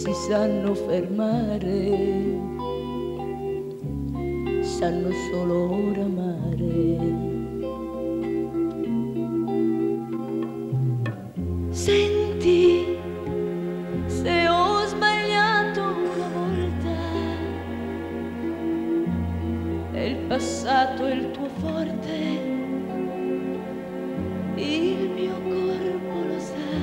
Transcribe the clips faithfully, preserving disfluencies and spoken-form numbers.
si sanno fermare, sanno solo ora amare. Senti, se ho sbagliato una volta, e il passato è il tuo forte, il mio corpo lo sa.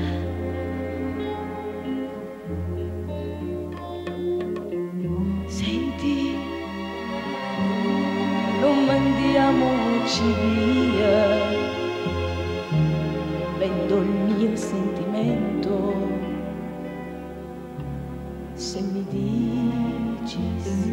Senti, non mandiamoci via, vendo il mio sentimento, se mi dici sì.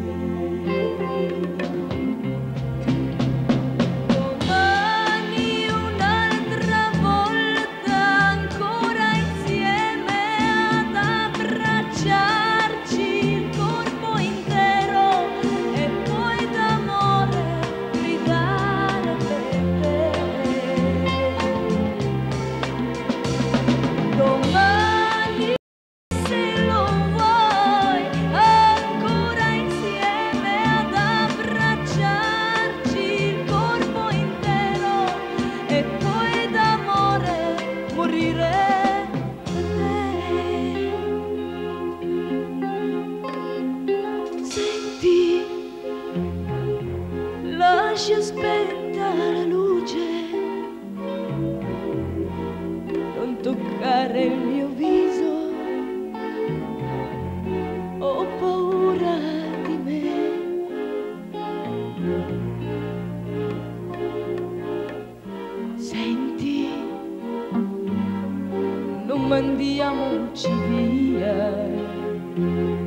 Domani un'altra volta ancora insieme ad abbracciarci il corpo intero e poi d'amore gridare per te. Domani, se lo vuoi, ancora insieme ad abbracciarci il corpo intero e poi d'amore morire per te. Senti, lascia spenta la luce, non toccare il mio viso, ho paura di me. Senti, non mandiamoci via,